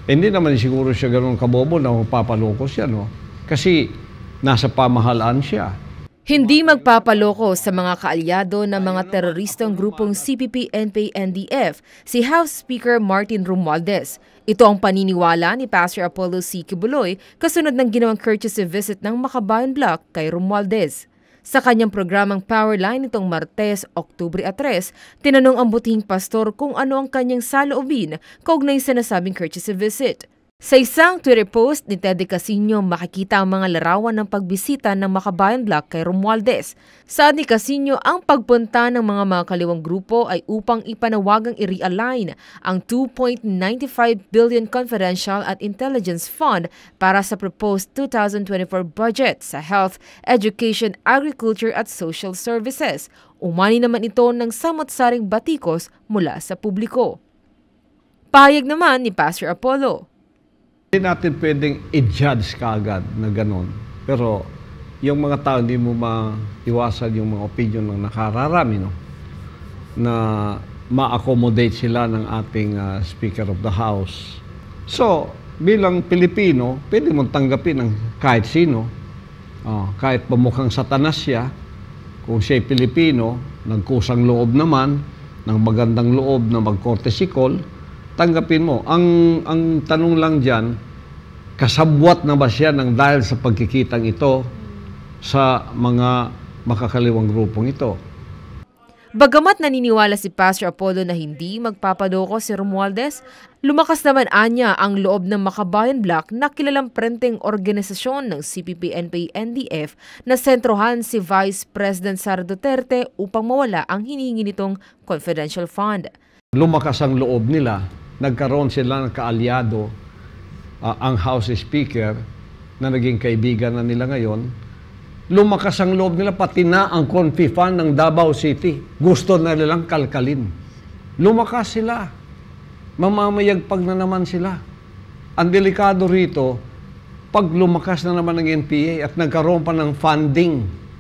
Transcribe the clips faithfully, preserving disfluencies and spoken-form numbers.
Hindi naman siguro siya gano'n kabobo na magpapaloko siya, no? Kasi nasa pamahalaan siya. Hindi magpapaloko sa mga kaalyado ng mga teroristang grupong C P P, N P A, N D F si House Speaker Martin Romualdez. Ito ang paniniwala ni Pastor Apollo C. Kibuloy kasunod ng ginawang courtesy visit ng Makabayan Block kay Romualdez. Sa kanyang programang Powerline nitong Martes, Oktubre tres, tinanong ang butihing pastor kung ano ang kanyang saloobin kaugnay sa nasabing courtesy visit. Sa isang Twitter post ni Teddy Casino, makikita ang mga larawan ng pagbisita ng Makabayan Block kay Romualdez. Saad ni Casino, ang pagpunta ng mga mga kaliwang grupo ay upang ipanawagang i-realign ang two point nine five billion Confidential at Intelligence Fund para sa proposed two thousand twenty-four budget sa health, education, agriculture at social services. Umani naman ito ng samot-saring batikos mula sa publiko. Pahayag naman ni Pastor Apollo. Hindi natin pwedeng i-judge kaagad na gano'n. Pero yung mga tao, hindi mo maiwasan yung mga opinion ng nakararami, no? Na ma-accommodate sila ng ating uh, Speaker of the House. So, bilang Pilipino, pwede mong tanggapin ng kahit sino. Oh, kahit pamukhang satanas siya, kung siya'y Pilipino, nagkusang loob naman, ng magandang loob na mag-courtesy call, tanggapin mo. Ang, ang tanong lang dyan, kasabwat na ba siya ng dahil sa pagkikitang ito sa mga makakaliwang grupong ito? Bagamat naniniwala si Pastor Apollo na hindi magpapadoko si Romualdez, lumakas naman anya ang loob ng Makabayan Block na kilalang prenteng organisasyon ng C P P, N P A, N D F na sentrohan si Vice President Sara Duterte upang mawala ang hinihingi nitong confidential fund. Lumakas ang loob nila. Nagkaroon sila ng kaalyado, uh, ang House Speaker, na naging kaibigan na nila ngayon. Lumakas ang loob nila, pati na ang Confi Fund ng Davao City. Gusto na nilang kalkalin. Lumakas sila. Mamamayagpag na naman sila. Ang delikado rito, pag lumakas na naman ng N P A at nagkaroon pa ng funding,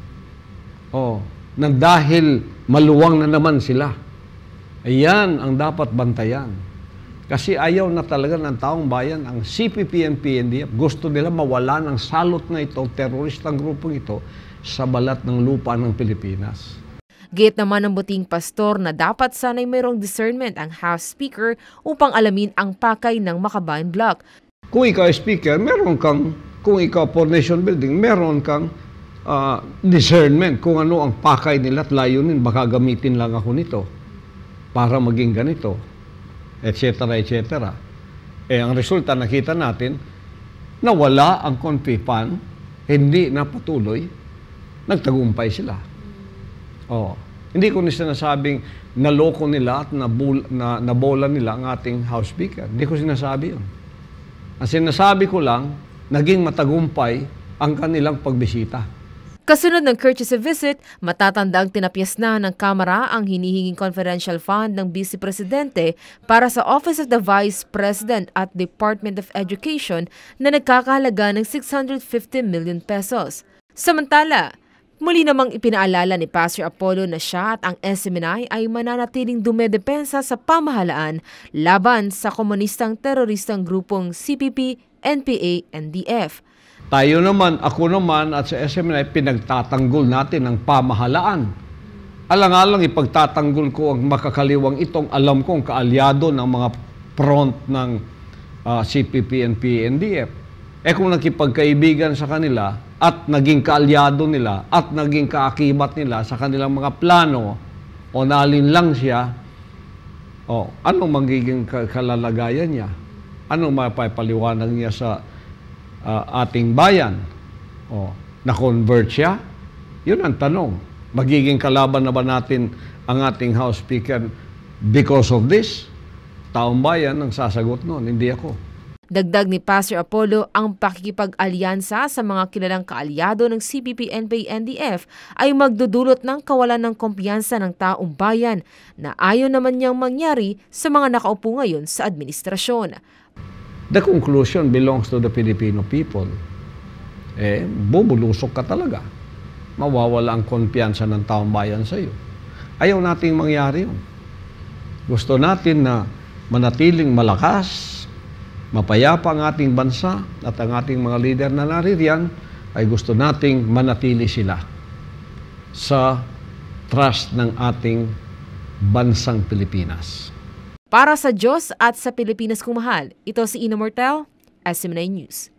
oh, na dahil maluwang na naman sila, ayan ang dapat bantayan. Kasi ayaw na talaga ng taong bayan ang C P P, N P A, N D F. Gusto nila mawala ng salot na ito, teroristang grupong ito, sa balat ng lupa ng Pilipinas. Gate naman ng buting pastor na dapat sana'y mayroong discernment ang House Speaker upang alamin ang pakay ng Makabayan Block. Kung ikaw Speaker, meron kang, kung ikaw for nation building, meron kang uh, discernment kung ano ang pakay nila at layunin. Baka gamitin lang ako nito para maging ganito, et cetera, et cetera. Eh, ang resulta, nakita natin, nawala ang Confi Fund, hindi napatuloy, nagtagumpay sila. Oh, hindi ko na sinasabing naloko nila at nabul, na, nabola nila ang ating House Speaker. Hindi ko sinasabi yun. Ang sinasabi ko lang, naging matagumpay ang kanilang pagbisita. Kasunod ng courtesy visit, matatandang tinapyas na ng Kamara ang hinihinging confidential fund ng Vice Presidente para sa Office of the Vice President at Department of Education na nagkakahalaga ng six hundred fifty million pesos. Samantala, muli namang ipinaalala ni Pastor Apollo na siya at ang S M N I ay mananatiling dumedepensa sa pamahalaan laban sa komunistang teroristang grupong C P P, N P A, N D F. Tayo naman, ako naman at sa S M N I, pinagtatanggol natin ang pamahalaan. Alang-alang ipagtatanggol ko ang makakaliwang itong alam kong kaalyado ng mga front ng uh, C P P, N P A, N D F. Eh kung nakipagkaibigan sa kanila at naging kaalyado nila at naging kaakibat nila sa kanilang mga plano o nalin lang siya, o anong magiging kalalagayan niya? Anong mapapaliwanag niya sa Uh, ating bayan? O, na-convert siya? Yun ang tanong. Magiging kalaban na ba natin ang ating House Speaker because of this? Taong bayan ang sasagot noon, hindi ako. Dagdag ni Pastor Apollo, ang pakikipag-alyansa sa mga kilalang kaalyado ng C P P, N P A, N D F ay magdudulot ng kawalan ng kumpiyansa ng taong bayan na ayaw naman niyang mangyari sa mga nakaupo ngayon sa administrasyon. The conclusion belongs to the Filipino people. Eh, bubulusok ka talaga. Mawawala ang kumpiyansa ng taong bayan sa iyo. Ayaw nating mangyari yun. Gusto natin na manatiling malakas mapayapa ang ating bansa at ang ating mga leader na naririyan, ay gusto nating manatili sila sa trust ng ating bansang Pilipinas. Para sa Diyos at sa Pilipinas kung mahal, ito si Ina Mortel, S M N News.